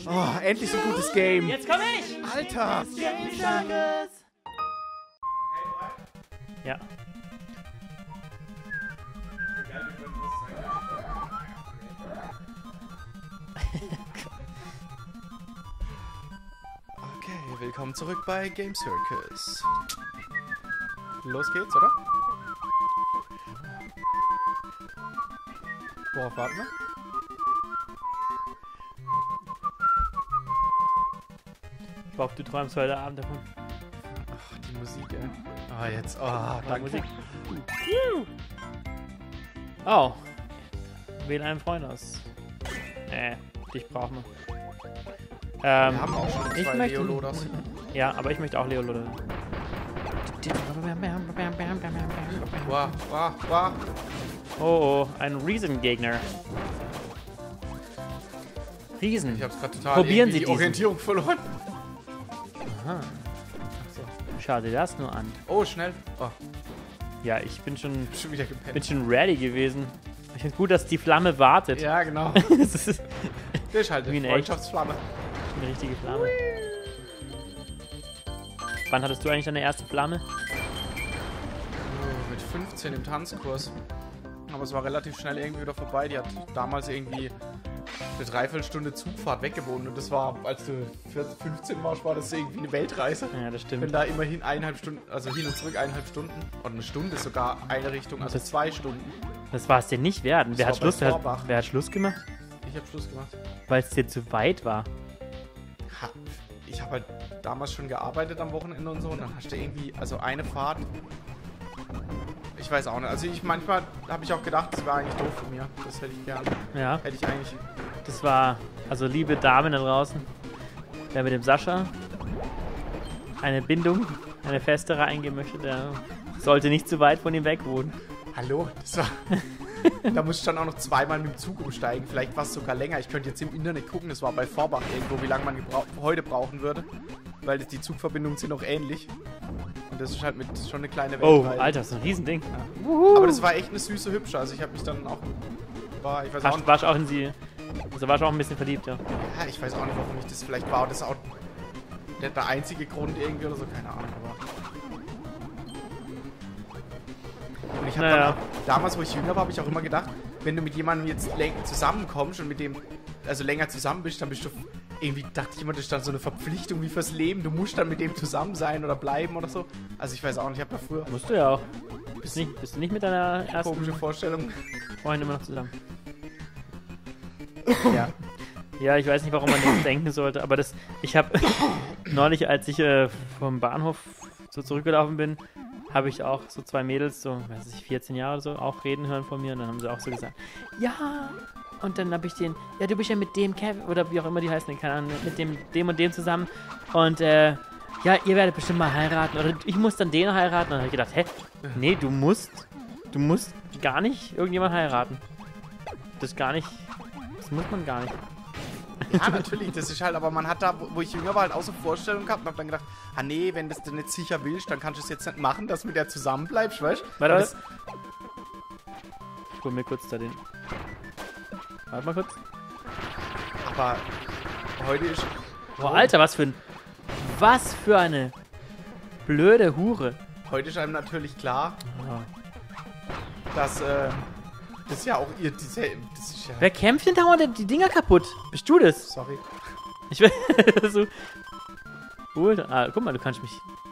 Oh, endlich so ein gutes Game. Jetzt komm ich! Alter. Ja. Okay, willkommen zurück bei Game Circus. Los geht's, oder? Worauf warten wir? Ich hoffe, du träumst heute Abend davon. Ach, die Musik, ey. Ah, jetzt. Oh, danke. Musik. Oh. Wähle einen Freund aus. Dich brauchen wir. Wir haben auch schon ich zwei möchte- Leolodas. Ja, aber ich möchte auch Leoloda. Wow, wow, wow. Oh, ein Riesengegner. Riesen. Ich hab's gerade total Probieren irgendwie Sie die diesen. Orientierung verloren. Aha. Schau dir das nur an. Oh, schnell. Oh, Ja, ich bin schon wieder gepennt. ready gewesen. Ich finde gut, dass die Flamme wartet. Ja, genau. Das ist Das ist halt Wie eine in echt. Freundschaftsflamme. eine richtige Flamme. Wann hattest du eigentlich deine erste Flamme? Oh, mit 15 im Tanzkurs. Aber es war relativ schnell irgendwie wieder vorbei. Die hat damals irgendwie eine Dreiviertelstunde Zugfahrt weggewohnt. Und das war, als du 14, 15 warst, war das irgendwie eine Weltreise. Ja, das Wenn stimmt. da immerhin 1,5 Stunden, also hin und zurück 1,5 Stunden. Oder eine Stunde sogar eine Richtung, also 2 Stunden. Das war es dir nicht wert. Wer war hat, bei Schluss, Vorbach. wer hat Schluss gemacht? Ich habe Schluss gemacht. Weil es dir zu weit war. Ich habe halt damals schon gearbeitet am Wochenende und so. Und dann hast du irgendwie, also eine Fahrt. Ich weiß auch nicht. Also manchmal habe ich auch gedacht, das war eigentlich doof von mir. Das hätte ich gerne. Ja, Hätte ich eigentlich. das war, also liebe Damen da draußen, wer mit dem Sascha eine Bindung, eine festere eingehen möchte, der sollte nicht zu weit von ihm weg wohnen. Hallo? Das war. Da musste ich dann auch noch zweimal mit dem Zug umsteigen. Vielleicht war es sogar länger. Ich könnte jetzt im Internet gucken. Das war bei Vorbach irgendwo, wie lange man heute brauchen würde. Weil die Zugverbindungen sind noch ähnlich. Und das ist halt mit schon eine kleine Oh, Weltreise. Alter, das ist ein Riesending. Aber das war echt eine süße Hübsche. Also ich habe mich dann auch. Ich weiß auch nicht. Warst auch in sie, also warst auch ein bisschen verliebt, ja. Ja, ich weiß auch nicht, warum ich das vielleicht war. Das ist auch der einzige Grund irgendwie oder so. Keine Ahnung. Aber. Und ich habe Naja. dann auch, damals, wo ich jünger war, habe ich auch immer gedacht, wenn du mit jemandem jetzt zusammenkommst und mit dem, also länger zusammen bist, dann bist du irgendwie, dachte ich immer, das ist dann so eine Verpflichtung wie fürs Leben. Du musst dann mit dem zusammen sein oder bleiben oder so. Also ich weiß auch nicht, ich habe da früher Musst du ja auch. Bist du nicht mit deiner ersten komische Vorstellung. Freundin immer noch zusammen? Ja. Ja, ich weiß nicht, warum man das denken sollte, aber das, ich habe neulich, als ich vom Bahnhof so zurückgelaufen bin, habe ich auch so zwei Mädels, so, weiß ich, 14 Jahre oder so, auch reden hören von mir und dann haben sie auch so gesagt, ja, und dann habe ich den, ja, du bist ja mit dem Kevin, oder wie auch immer die heißen, keine Ahnung, mit dem und dem zusammen und, ja, ihr werdet bestimmt mal heiraten oder ich muss dann den heiraten und dann habe ich gedacht, hä, nee, du musst gar nicht irgendjemand heiraten. Das muss man gar nicht. Ja, natürlich, das ist halt, aber man hat da, wo ich jünger war, halt auch so Vorstellungen gehabt und hab dann gedacht, ah nee, wenn du nicht sicher willst, dann kannst du es jetzt nicht machen, dass du mit der zusammenbleibst, weißt du? Warte. Ich hol mir kurz da den. Warte mal kurz. Aber heute ist. Boah, Alter, was für eine blöde Hure. Heute ist einem natürlich klar, Ja. dass, das ist ja auch ihr, das ist ja. Wer kämpft denn dauernd die Dinger kaputt? Bist du das? Sorry. Ich will so. Cool. Ah, guck mal, du kannst mich.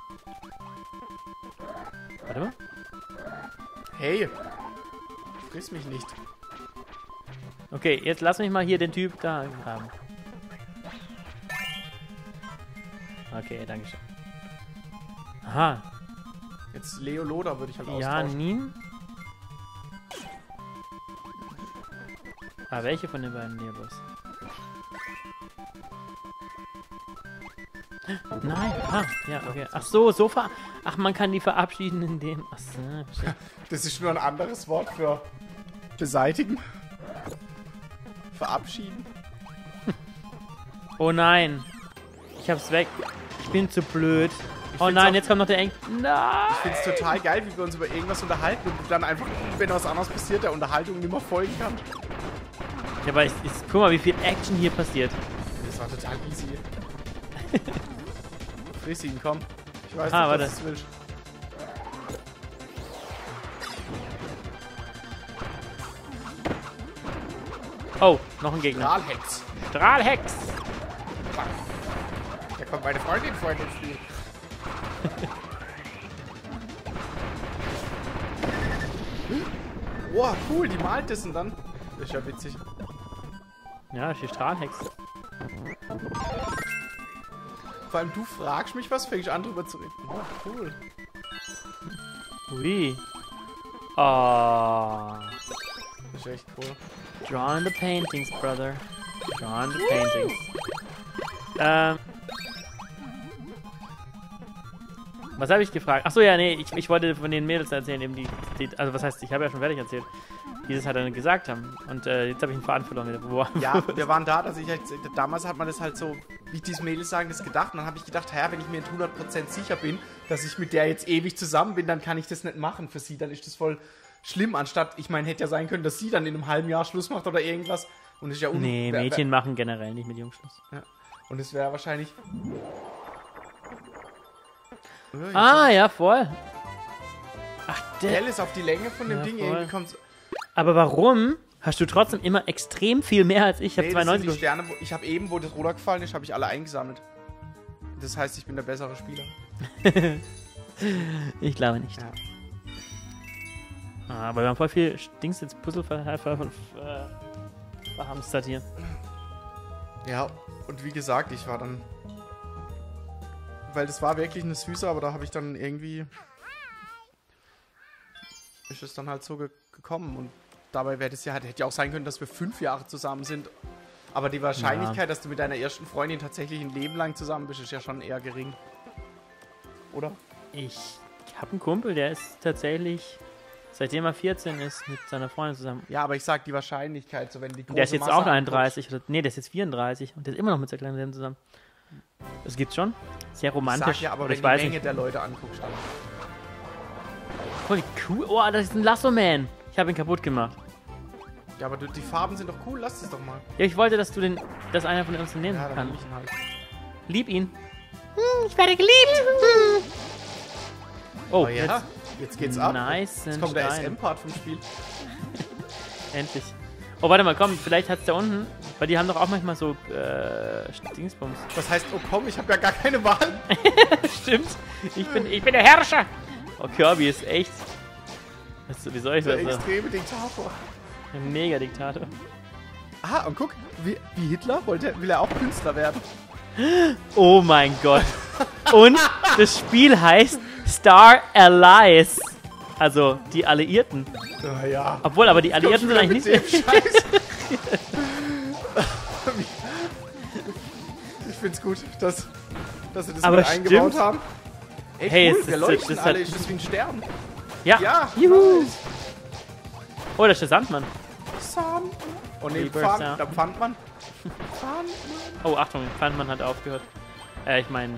Warte mal. Hey! Friss mich nicht. Okay, jetzt lass mich mal hier den Typ da haben. Okay, danke schön. Aha. Jetzt Leo Loda würde ich halt Ja, austauschen. Nin. Ah, welche von den beiden Neobos? Nein, ja, okay. Ach so, ach, man kann die verabschieden in dem. Ach so, verstehe. Das ist nur ein anderes Wort für beseitigen. Verabschieden. Oh nein. Ich hab's weg. Ich bin zu blöd. Oh find's nein, auch- jetzt kommt noch der Eng. Nein! Ich finde es total geil, wie wir uns über irgendwas unterhalten und dann einfach, wenn was anderes passiert, der Unterhaltung nicht mehr folgen kann. Ja, aber guck mal, wie viel Action hier passiert. Das war total easy. Friss ihn, komm. Ich weiß Ah, nicht, warte. was du willst. Oh, noch ein Gegner. Strahlhex. Strahlhex! Da kommt meine Freundin vor ins Spiel. Wow, cool, die malt das und dann. Das ist ja witzig. Ja, das ist die Strahlhex. Vor allem du fragst mich was, fängst an drüber zu reden. Oh, cool. Ui. Oh. Das ist echt cool. Drawing the paintings, brother. Drawing the paintings. Was habe ich gefragt? Achso, ja, nee, ich wollte von den Mädels erzählen, eben also was heißt, ich habe ja schon fertig erzählt, die das halt dann gesagt haben. Und jetzt habe ich einen Faden verloren wieder. Ja, wir waren da, dass ich halt, damals hat man das halt so, wie diese Mädels sagen, das gedacht. Und dann habe ich gedacht, wenn ich mir 100% sicher bin, dass ich mit der jetzt ewig zusammen bin, dann kann ich das nicht machen für sie. Dann ist das voll schlimm, anstatt, ich meine, hätte ja sein können, dass sie dann in einem halben Jahr Schluss macht oder irgendwas. Und das ist ja nee, Mädchen machen generell nicht mit Jungs Schluss. Ja. Und es wäre wahrscheinlich... Ja, voll. Ach, der ist auf die Länge von dem Ding voll. irgendwie kommt. Aber warum hast du trotzdem immer extrem viel mehr als ich? Ich habe Nee, das sind 92. die Sterne, ich habe eben, wo das Ruder gefallen ist, habe ich alle eingesammelt. Das heißt, ich bin der bessere Spieler. Ich glaube nicht. Ja. Aber wir haben voll viel Dings jetzt Puzzle verhamstert hier. Ja, und wie gesagt, ich war dann... Weil das war wirklich eine Süße, aber da habe ich dann irgendwie... Ist es dann halt so gekommen. Und dabei wäre das ja, hätte ja auch sein können, dass wir 5 Jahre zusammen sind. Aber die Wahrscheinlichkeit, dass du mit deiner ersten Freundin tatsächlich ein Leben lang zusammen bist, ist ja schon eher gering. Oder? Ich habe einen Kumpel, der ist tatsächlich, seitdem er 14 ist, mit seiner Freundin zusammen. Ja, aber ich sag die Wahrscheinlichkeit, so wenn die große Der ist jetzt Masse auch 31. Nee, der ist jetzt 34 und der ist immer noch mit seiner Kleinen zusammen. Das gibt's schon. Sehr romantisch. Ich sag ja, aber oder wenn die Menge der Leute anguckst, dann... Voll cool. Oh, das ist ein Lasso-Man. Ich habe ihn kaputt gemacht. Ja, aber die Farben sind doch cool, lass es doch mal. Ja, ich wollte, dass einer von uns den nehmen Ja, dann kann. nehm ich ihn halt. Lieb ihn. Ich werde geliebt. Oh, ja, jetzt geht's ab. Nice. Jetzt kommt der SM-Part vom Spiel. Endlich. Oh, warte mal, komm, vielleicht hat's da unten, weil die haben doch auch manchmal so, Dingsbums. Was heißt, oh komm, ich habe ja gar keine Wahl. Stimmt. Ich bin der Herrscher. Oh, Kirby ist echt. Wie soll ich Der das sagen? extreme Diktator. Ein Mega-Diktator. Ah, und guck, wie Hitler will er auch Künstler werden. Oh mein Gott. Und das Spiel heißt Star Allies. Also die Alliierten. Ja. Obwohl, aber die Alliierten sind eigentlich nicht. Ich find's gut, dass sie das Aber mit eingebaut stimmt. haben. Ey, Hey, cool, es wir ist- leuchten das alle, hat- ist das wie ein Stern. Ja. Ja, Juhu. nice. Oh, das ist der Sandmann. Sand. Oh ne, Rebirth Sound. da fand man. Pfand. Oh, Achtung, Pfandmann hat aufgehört. Ich meine,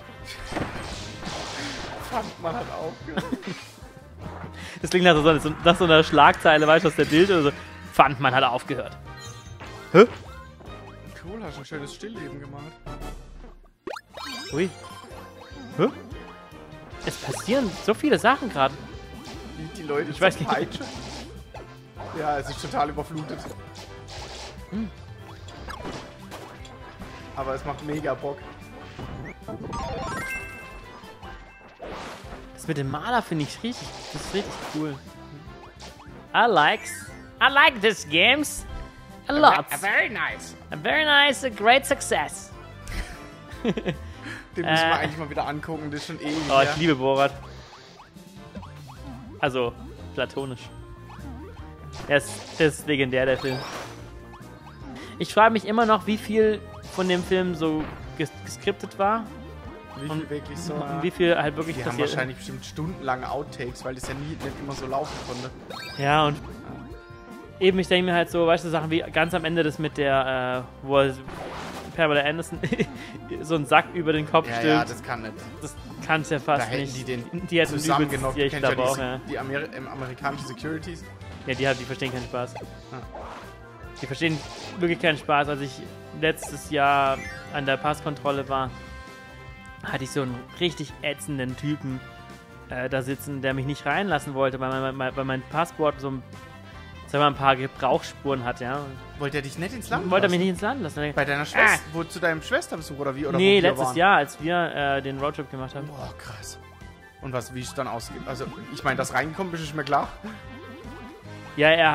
Man hat aufgehört. das klingt nach so einer Schlagzeile, weißt du, aus der Bild oder so. Pfandmann hat aufgehört. Hä? Cool, hast ein schönes Stillleben gemalt. Ui. Hä? Es passieren so viele Sachen gerade. Die Leute Ich weiß zur nicht. Peitsche. Ja, es ist total überflutet. Aber es macht mega Bock. Das mit dem Maler finde ich richtig, das ist richtig cool. I like this games a lot. Very nice. A very nice, a great success. Den müssen wir eigentlich mal wieder angucken, das ist schon ewig. Oh, her. ich liebe Borat. Also, platonisch. Der ist legendär, der Film. Ich frage mich immer noch, wie viel von dem Film so geskriptet war Wie und viel wirklich so. und wie viel halt wirklich Die haben passiert ist. wahrscheinlich bestimmt stundenlange Outtakes, weil das ja nicht immer so laufen konnte. Ja, und eben, ich denke mir halt so, weißt du, Sachen wie ganz am Ende das mit der, wo Pamela Anderson so einen Sack über den Kopf Ja, stülpt. ja, das kann nicht. Das kann's ja fast Da hätten nicht. die den die hätten zusammengenockt. übelst, Du ich kennst glaube ja auch, ja. die amerikanischen Securities. Ja, die verstehen keinen Spaß. Die verstehen wirklich keinen Spaß. Als ich letztes Jahr an der Passkontrolle war, hatte ich so einen richtig ätzenden Typen da sitzen, der mich nicht reinlassen wollte, weil mein Passport so ein paar Gebrauchsspuren hat, ja. Wollte er dich nicht ins Land lassen? Wollte er mich nicht ins Land lassen. Bei deiner Schwester? Wo, zu deinem Schwesterbesuch oder wie? Oder nee, wo wir letztes waren? Jahr, als wir den Roadtrip gemacht haben. Boah, krass. Und wie es dann ausgeht. Also, ich meine, dass reingekommen bist, ist mir klar. Ja, er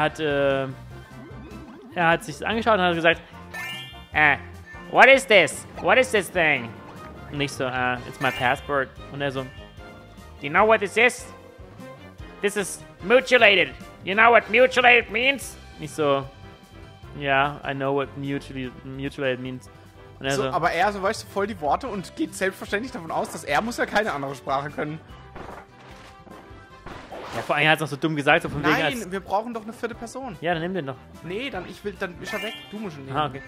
hat sich das angeschaut und hat gesagt, what is this? What is this thing? Und ich so, it's my passport. Und er so, do you know what this is? This is mutilated. You know what mutilated means? Ich so, yeah, I know what mutilated means. Und er So, so, aber er, so weißt du, voll die Worte und geht selbstverständlich davon aus, dass er muss ja keine andere Sprache können. ja, vor allem hat er es noch so dumm gesagt, so von wegen als... Nein, wir brauchen doch eine 4. Person. Ja, dann nimm den doch. Nee, dann ist er weg. Du musst ihn nehmen. Ah, okay.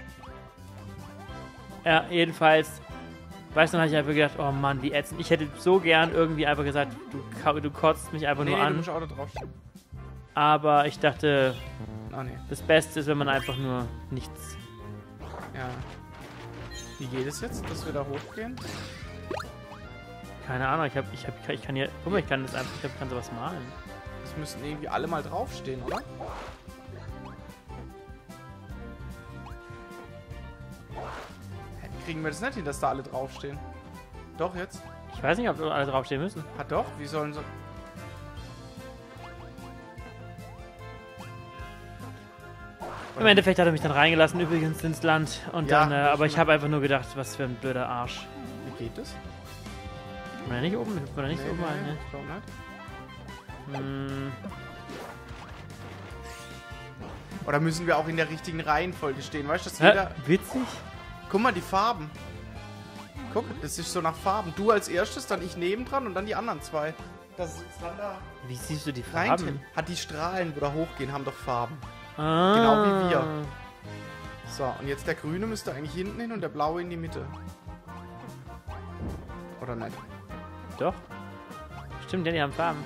Ja, jedenfalls, weißt du, dann hatte ich einfach gedacht, oh Mann, wie ätzend. Ich hätte so gern irgendwie einfach gesagt, du kotzt mich einfach nur du an. musst auch da draufstehen. Aber ich dachte, Ah, nee. das Beste ist, wenn man einfach nur nichts... Ja. Wie geht es jetzt, dass wir da hochgehen? Keine Ahnung, ich kann hier... Guck mal, ich kann sowas malen. Es müssten irgendwie alle mal draufstehen, oder? Hä, kriegen wir das nicht hin, dass da alle draufstehen? Doch, jetzt? Ich weiß nicht, ob alle draufstehen müssen. Ah, doch? Wie sollen sie... Im Endeffekt hat er mich dann reingelassen, übrigens ins Land. Und Ja, dann, aber ich habe einfach nur gedacht, was für ein blöder Arsch. Wie geht das? Ist man da nicht oben? Ist man da nicht oben? Ne? ich glaub nicht. Hm, Oder müssen wir auch in der richtigen Reihenfolge stehen? Weißt du, dass jeder... witzig? Guck mal, die Farben. Guck, das ist so nach Farben. Du als erstes, dann ich nebendran und dann die anderen zwei. Das ist dann da Wie siehst du die rein. Farben? Hat die Strahlen, wo da hochgehen, haben doch Farben. Ah. Genau wie wir. So, und jetzt der grüne müsste eigentlich hinten hin und der blaue in die Mitte. Oder nicht? Doch. Stimmt, ja, die haben Farben.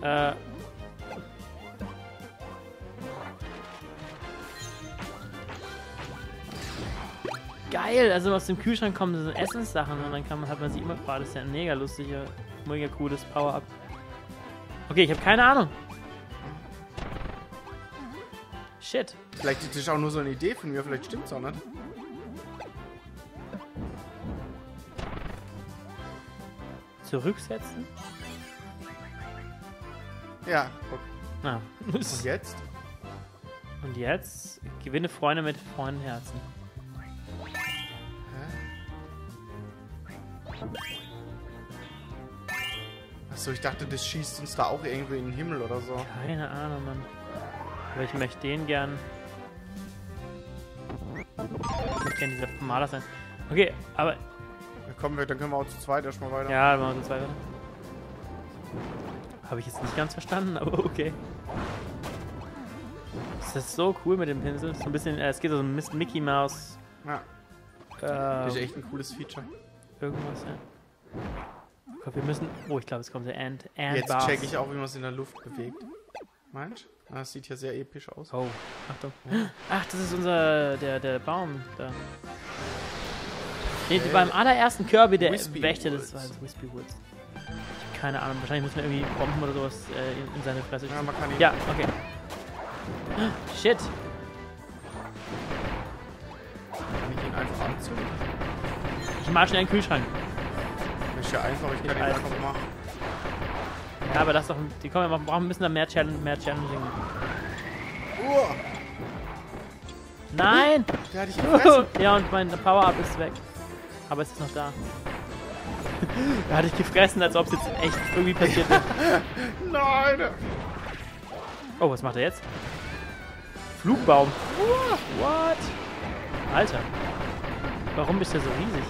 Geil, also aus dem Kühlschrank kommen so Essenssachen und dann hat man sie immer... Boah, das ist ja ein mega lustiger, mega cooles Power-Up. Okay, ich habe keine Ahnung. Shit. Vielleicht ist das auch nur so eine Idee von mir, vielleicht stimmt's auch nicht. Zurücksetzen? Ja, guck. Ah. Und jetzt? Und jetzt gewinne Freunde mit Freundenherzen. Achso, ich dachte, das schießt uns da auch irgendwie in den Himmel oder so. Keine Ahnung, Mann. Aber ich möchte den gern... Ich möchte gerne dieser Maler sein. Okay, aber... Ja, komm, dann können wir auch zu zweit erstmal weiter. Ja, dann machen wir so zwei weiter. Habe ich jetzt nicht ganz verstanden, aber okay. Das ist so cool mit dem Pinsel. So ein bisschen... es geht so ein bisschen Mickey Mouse... Ja, das ist echt ein cooles Feature. Irgendwas, ja. Ich glaube, wir müssen... Oh, ich glaube, es kommt der Ant Jetzt Bars. check ich auch, wie man es in der Luft bewegt. Meinst du? Das sieht ja sehr episch aus. Oh, Achtung. Ach, das ist der Baum da. Nee, beim allerersten Kirby, der Wispy Wächter, Woods. das war das Wispy Woods. Keine Ahnung, wahrscheinlich müssen wir irgendwie Bomben oder sowas in seine Fresse Ja, schießen. man kann ihn... Ja, okay. Shit. Kann ich ihn einfach anzünden? Ich mach schnell in den Kühlschrank. Das ist ja einfach, ich kann ihn Alter. einfach machen. Ja, aber das doch... Die kommen ja, müssen da mehr Challenging. Nein! Der hat dich gefressen. Ja, und mein Power-Up ist weg. Aber es ist noch da. Da hatte ich gefressen, als ob es jetzt echt irgendwie passiert ist. Nein! Oh, was macht er jetzt? Flugbaum. What? Alter. Warum bist du so riesig?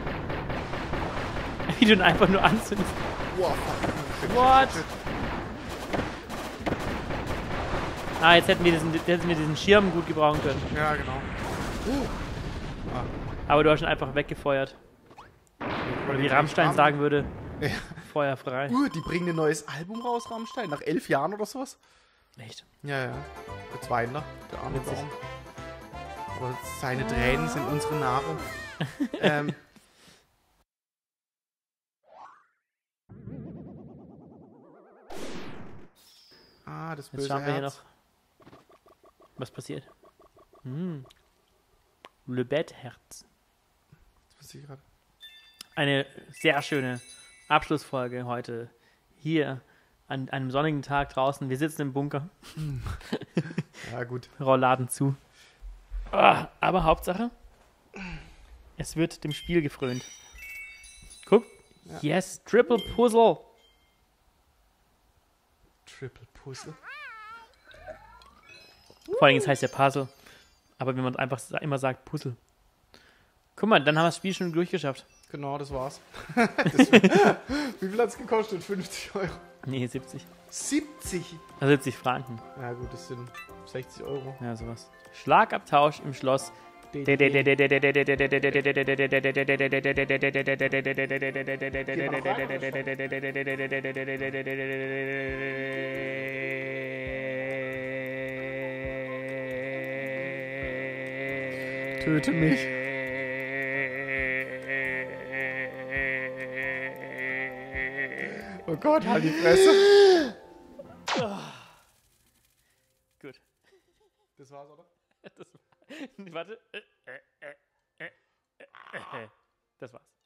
Wie du ihn einfach nur anzündest. Wow, fuck. What? Ah, jetzt hätten wir diesen Schirm gut gebrauchen können. Ja, genau. Aber du hast ihn einfach weggefeuert. Oder wie Rammstein sagen würde, Ja. Feuer frei. Die bringen ein neues Album raus, Rammstein, nach 11 Jahren oder sowas. Echt? Ja, ja. Der Zweiter, der arme Witzig. Baum. Aber seine Tränen sind unsere Nahrung. Das Jetzt böse schauen wir hier Herz. noch. Was passiert? Le Bête-Herz. Was passiert gerade? Eine sehr schöne Abschlussfolge heute. Hier an einem sonnigen Tag draußen. Wir sitzen im Bunker. Ja, gut. Rollladen zu. Aber Hauptsache, es wird dem Spiel gefrönt. Guck. Ja. Yes, Triple Puzzle. Triple Puzzle. Vor allem, es heißt ja Puzzle. Aber wenn man einfach immer sagt Puzzle. Guck mal, dann haben wir das Spiel schon durchgeschafft. Genau, das war's. Wie viel hat's gekostet? 50 Euro? Nee, 70. 70? Also 70 Franken. Ja gut, das sind 60 Euro. Ja, sowas. Schlagabtausch im Schloss. Töte mich. Oh Gott, halt die Fresse. Gut. Das war's, oder? Warte. Das war's.